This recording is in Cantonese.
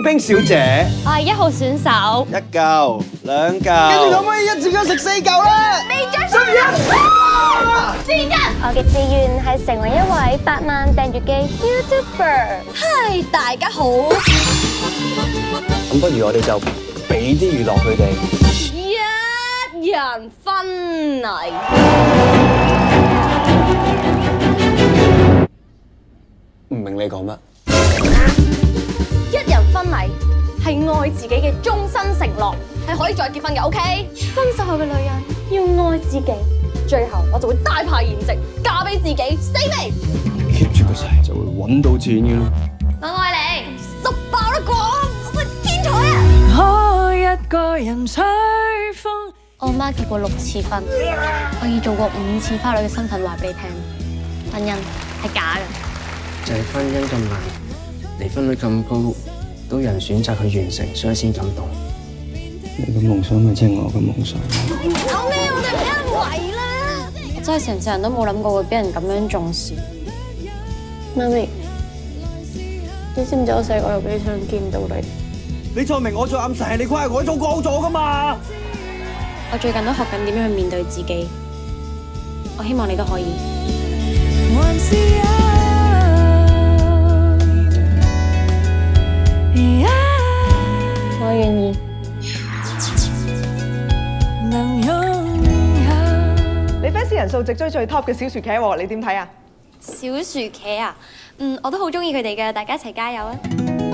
冰冰小姐， 我係1號選手。 一嚿兩嚿，跟住可唔可以一次過食4嚿咧？ 未咗我嘅志願係成為一位8萬訂閱嘅 YouTuber。嗨，大家好。 咁不如我哋就俾啲娛樂佢哋。 一人婚禮。 唔明你講乜？ 一人婚禮係愛自己嘅終身承諾，係可以再結婚嘅。OK， 分手後嘅女人要愛自己，最後我就會大排筵席，嫁俾自己，死未 keep 住個掣就會揾到錢嘅啦。 我愛你，十爆得過，我係天才啊！ 可一個人吹風。 我媽結過6次婚，我以做過5次花女嘅身份話俾你聽，婚姻係假嘅。 就係婚姻咁難，離婚率咁高，都有人選擇去完成，所以先感動。 你嘅夢想咪即係我嘅夢想。 講咩？我哋俾人圍啦！我真係成世人都冇諗過會俾人咁樣重視。媽咪，你知唔知我細個有幾想見到你？ 你再明我再暗，成你估係我做過咗噶嘛？ 我最近都學緊點樣去面對自己，我希望你都可以。 還是我願意。 能擁有。 你 fans 人數直追最 top 嘅小薯茄喎，你點睇啊？ 小薯茄啊，我都好中意佢哋嘅，大家一齊加油啊！